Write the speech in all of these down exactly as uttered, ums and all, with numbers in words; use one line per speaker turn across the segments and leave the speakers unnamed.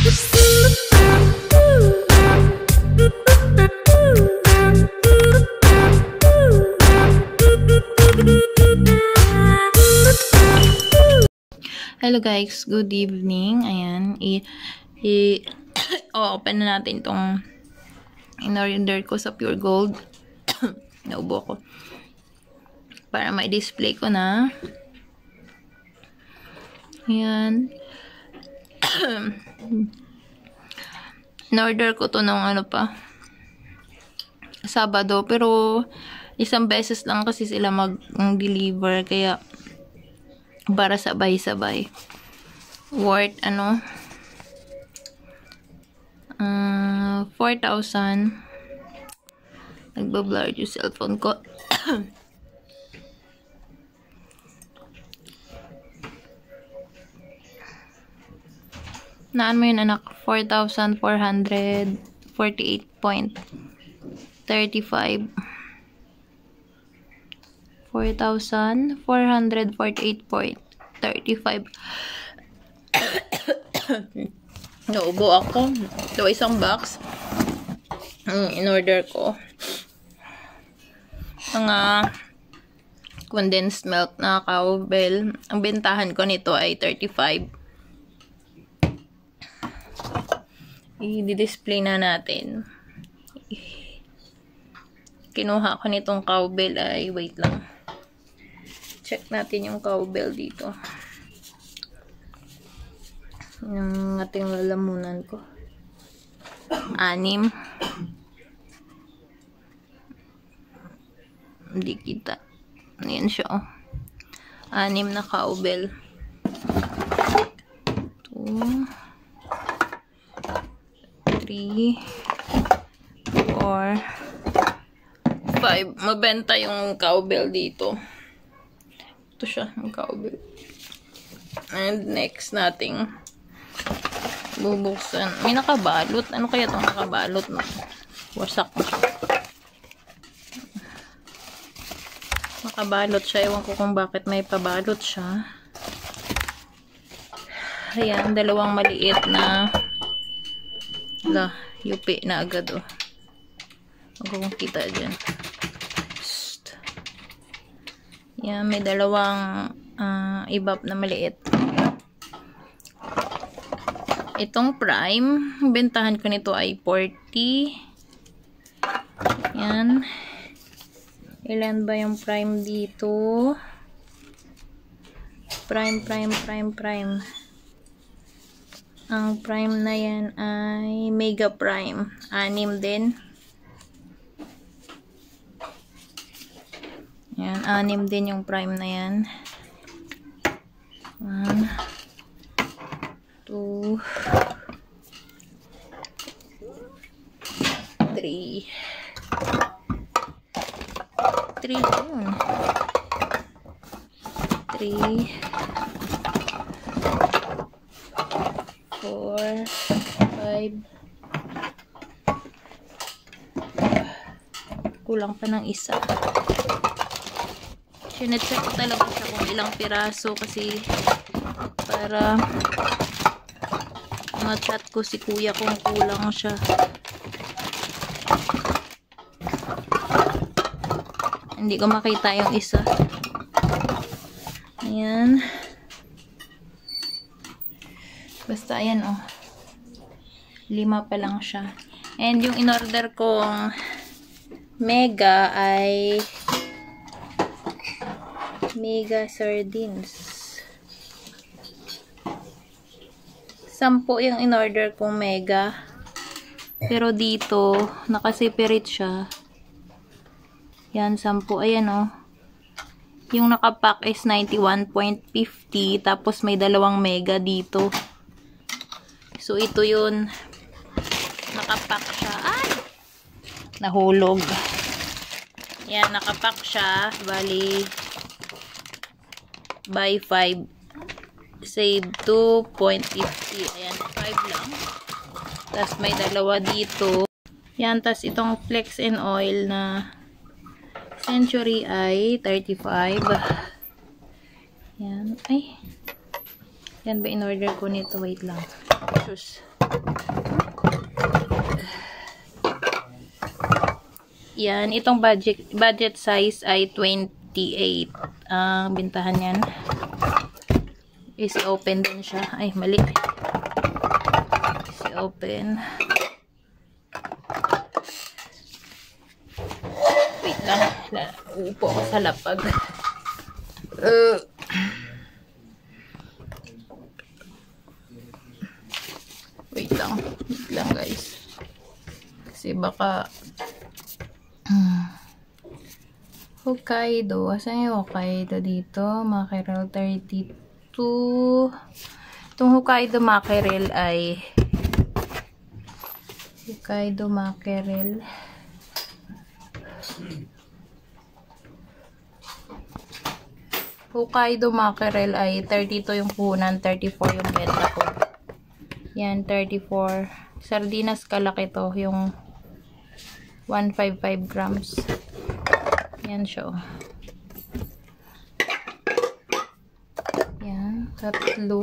Hello guys, good evening. Ayan, i, i oh, open na natin tong in-order ko sa Pure Gold. Naubo ko. Para may display ko na. Ayan. In-order ko to nung ano pa, Sabado, pero isang beses lang kasi sila mag-deliver, kaya para sabay-sabay. Worth, ano, uh, four thousand. Nagbablur yung cellphone ko. Naan mo yun, anak? four thousand four hundred forty-eight point three five. four thousand four hundred forty-eight point three five. Naubo ako. Ito isang box. Ang in-order ko. Mga condensed milk na cowbell. Ang bentahan ko nito ay thirty-five. I-display na natin. Kinuha ko nitong cowbell ay, wait lang. Check natin yung cowbell dito. Yung ating lalamunan ko. Anim. Hindi kita. Ayan siya, oh. Anim na cowbell. Two. Three. Four. Five. Mabenta yung cowbell dito. Ito siya, ang cowbell. And next nating bubuksan. May nakabalot. Ano kaya itong nakabalot? Wasak na siya. Nakabalot siya. Ewan ko kung bakit may pabalot siya. Ayan, dalawang maliit na la, yupi na agad, oh. Huwag kong kita dyan. Yan, may dalawang uh, ibap na maliit. Itong prime, bentahan ko nito ay forty. Yan. Ilan ba yung prime dito? Prime, prime, prime, prime. Ang prime na yan ay mega prime. Anim din. Yan, anim din yung prime na yan. One, two, three. Three yun. Three. Four. Five. Kulang pa ng isa. Sinecheck ko talaga siya kung ilang piraso kasi para ma-chat ko si kuya kung kulang siya. Hindi ko makita yung isa. Ayan. Basta ayan, oh. Lima pa lang siya. And yung in-order kong mega ay mega sardines. Sampo yung in-order kong mega. Pero dito, nakaseparate siya. Yan, sampo. Ayan, oh. Yung nakapack is ninety-one point fifty. Tapos may dalawang mega dito. So, ito yun. Nakapack siya. Ay! Nahulog. Yan, nakapack siya. Bali, buy five. Save two point fifty. Ayan, five lang. Tapos may dalawa dito. Yan, tapos itong flex and oil na Century ay thirty-five. Yan. Ay. Yan ba in-order ko nito? Wait lang. Sus. Yan, itong budget budget size ay twenty-eight. Ang uh, bintahan yan. Is open din siya. Ay, mali. Is open. Wait lang. Upo ko sa lapag. Uh, wait lang. Wait lang, guys. Kasi baka Hokkaido. Asan yung Hokkaido dito? Mackerel thirty-two. Itong Hokkaido mackerel ay Hokkaido mackerel. Hokkaido mackerel ay thirty-two yung puhunan, thirty-four yung benta ko. Yan, thirty-four. Sardinas kalaki to, yung one fifty-five grams. Yan siya. Yan, tatlo.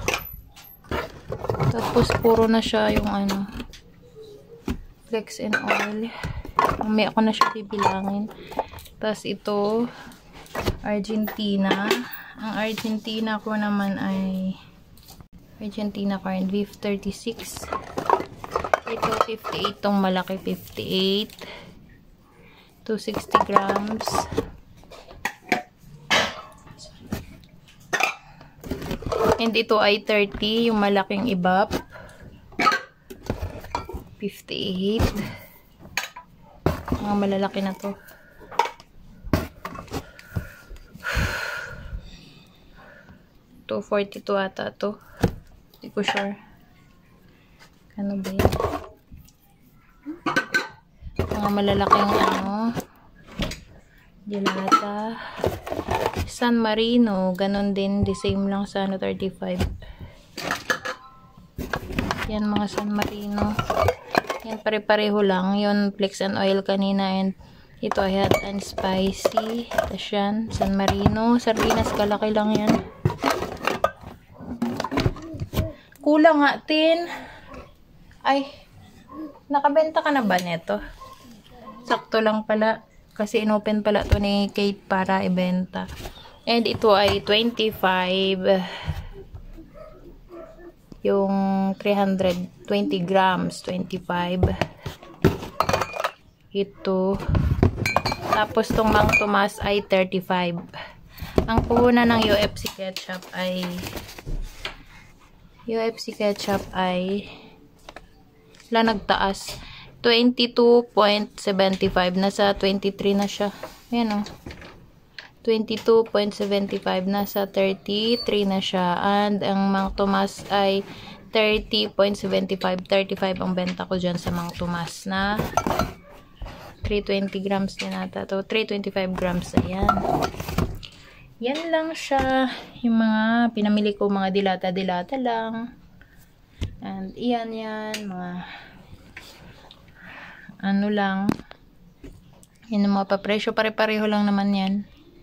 Tapos puro na siya yung ano, flex and oil. May ako na siya bibilangin. Tapos ito, Argentina. Ang Argentina ko naman ay Argentina corned beef thirty-six. Ito fifty-eight, tong malaki fifty-eight. two hundred sixty grams. And ito ay thirty, yung malaking ibap. fifty-eight. Mga malalaki na to. two forty-two ata to. Hindi ko sure. Ano ba yan? Mga malalaking ano. Delata. San Marino. Ganon din. The same lang sa ano, thirty-five. Yan mga San Marino. Yan pare-pareho lang. Yun flex and oil kanina. And ito ay hot and spicy. Tapos yan. San Marino. Sardinas kalaki lang yan. Kulang nga, tin. Ay, nakabenta ka na ba neto? Sakto lang pala. Kasi inopen pala to ni Kate para ibenta. And ito ay twenty-five. Yung three hundred twenty grams. twenty-five. Ito. Tapos tong Mang Tomas ay thirty-five. Ang puhunan ng U F C ketchup ay U F C ketchup ay wala nagtaas. twenty-two point seven five. Nasa twenty-three na siya. Ayan o. twenty-two point seven five. Nasa thirty-three na siya. And ang Mang Tomas ay thirty point seven five. thirty-five ang benta ko dyan sa Mang Tomas na three hundred twenty grams din ata to. three hundred twenty-five grams. Ayan. Yan lang siya. Yung mga pinamili ko, mga dilata-dilata lang. And iyan yan. Mga ano lang. Yan ang mga papresyo. Pare-pareho lang naman yan.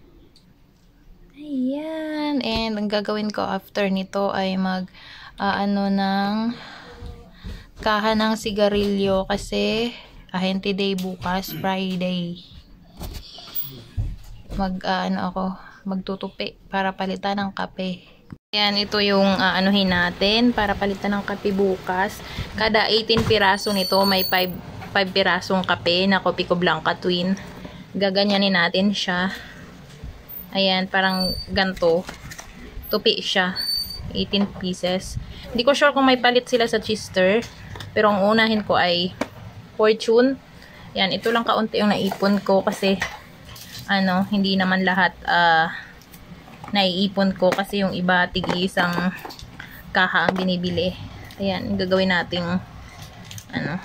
Ayan. And ang gagawin ko after nito ay mag uh, ano ng kaha ng sigarilyo. Kasi ahente day bukas. Friday. Mag uh, ano ako. Magtutupi para palitan ng kape. Ayan, ito yung uh, anuhin natin para palitan ng kape bukas. Kada eighteen piraso nito may five, five pirasong kape na Kopi Ko Blanca Twin. Gaganyanin natin siya. Ayan, parang ganto. Tupi siya. eighteen pieces. Hindi ko sure kung may palit sila sa Chester. Pero ang unahin ko ay Fortune. Ayan, ito lang kaunti yung naipon ko kasi ano, hindi naman lahat uh, naiipon ko kasi yung iba tig-isang kaha ang binibili. Ayan, gagawin nating ano,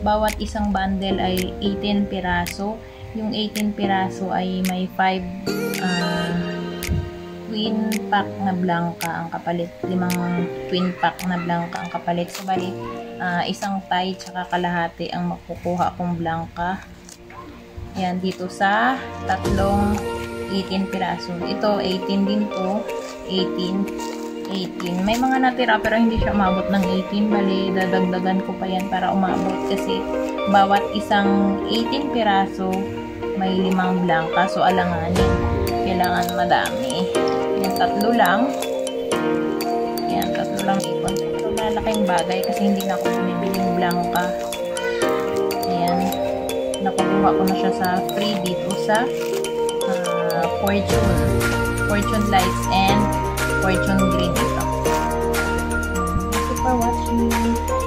bawat isang bundle ay eighteen piraso. Yung eighteen piraso ay may five uh, twin pack na blanca ang kapalit. Limang twin pack na blanca ang kapalit. So, bali, uh, isang tie tsaka kalahati ang makukuha kong blanca. Yan, dito sa tatlong eighteen piraso. Ito, eighteen din to. eighteen. eighteen. May mga natira pero hindi siya umabot ng eighteen. Bali, dadagdagan ko pa yan para umabot kasi bawat isang eighteen piraso may limang blanca. So, alanganin. Kailangan madami. Yan, tatlo lang. Yan, tatlo lang ipon. Pero malaking bagay kasi hindi na ako bumibiling blanca. Ayan. Nakukuha ko na siya sa free dito sa uh, Fortune. Fortune Lights and Fortune Green ito. Thank you for watching.